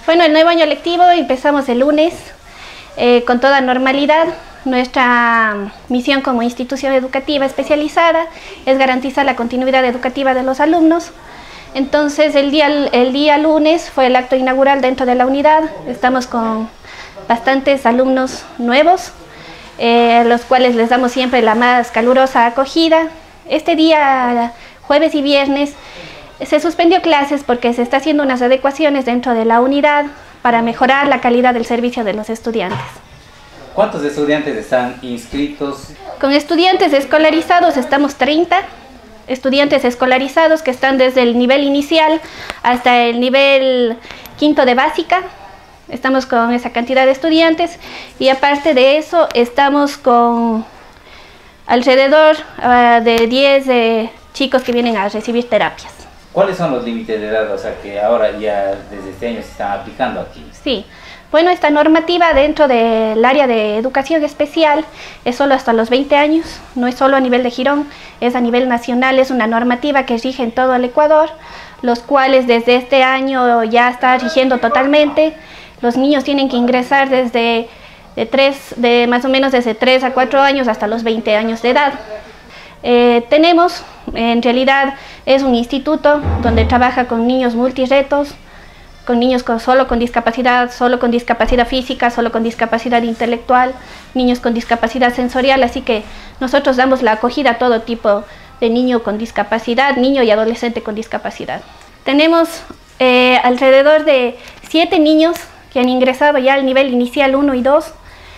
Bueno, el nuevo año lectivo empezamos el lunes con toda normalidad. Nuestra misión como institución educativa especializada es garantizar la continuidad educativa de los alumnos. Entonces el día lunes fue el acto inaugural dentro de la unidad. Estamos con bastantes alumnos nuevos, a los cuales les damos siempre la más calurosa acogida. Este día, jueves y viernes, se suspendió clases porque se está haciendo unas adecuaciones dentro de la unidad para mejorar la calidad del servicio de los estudiantes. ¿Cuántos estudiantes están inscritos? Con estudiantes escolarizados estamos 30 estudiantes escolarizados que están desde el nivel inicial hasta el nivel quinto de básica. Estamos con esa cantidad de estudiantes y aparte de eso estamos con alrededor de 10 chicos que vienen a recibir terapias. ¿Cuáles son los límites de edad, o sea, que ahora ya desde este año se están aplicando aquí? Sí, bueno, esta normativa dentro del área de educación especial es solo hasta los 20 años, no es solo a nivel de Girón, es a nivel nacional, es una normativa que rige en todo el Ecuador, los cuales desde este año ya está rigiendo totalmente. Los niños tienen que ingresar desde más o menos desde 3 a 4 años hasta los 20 años de edad. Tenemos, en realidad, es un instituto donde trabaja con niños multiretos, con niños solo con discapacidad física, solo con discapacidad intelectual, niños con discapacidad sensorial, así que nosotros damos la acogida a todo tipo de niño con discapacidad, niño y adolescente con discapacidad. Tenemos alrededor de 7 niños que han ingresado ya al nivel inicial 1 y 2.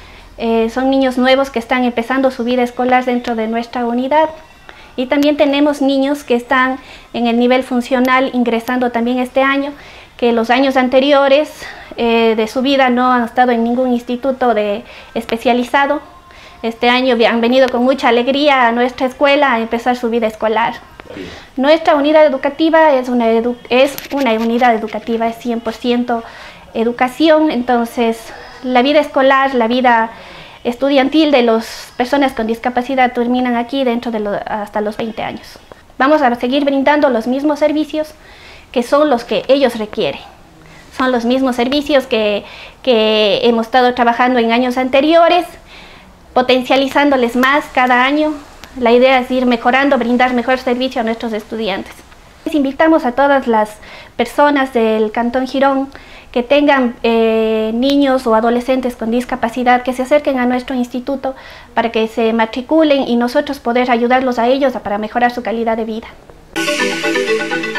Son niños nuevos que están empezando su vida escolar dentro de nuestra unidad. Y también tenemos niños que están en el nivel funcional ingresando también este año, que los años anteriores de su vida no han estado en ningún instituto especializado. Este año han venido con mucha alegría a nuestra escuela a empezar su vida escolar. Nuestra unidad educativa es una unidad educativa, es 100% educación, entonces la vida escolar, la vida estudiantil de las personas con discapacidad terminan aquí hasta los 20 años. Vamos a seguir brindando los mismos servicios que son los que ellos requieren. Son los mismos servicios que hemos estado trabajando en años anteriores, potencializándoles más cada año. La idea es ir mejorando, brindar mejor servicio a nuestros estudiantes. Les invitamos a todas las personas del Cantón Girón que tengan niños o adolescentes con discapacidad, que se acerquen a nuestro instituto para que se matriculen y nosotros poder ayudarlos a ellos para mejorar su calidad de vida.